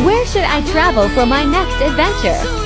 Where should I travel for my next adventure?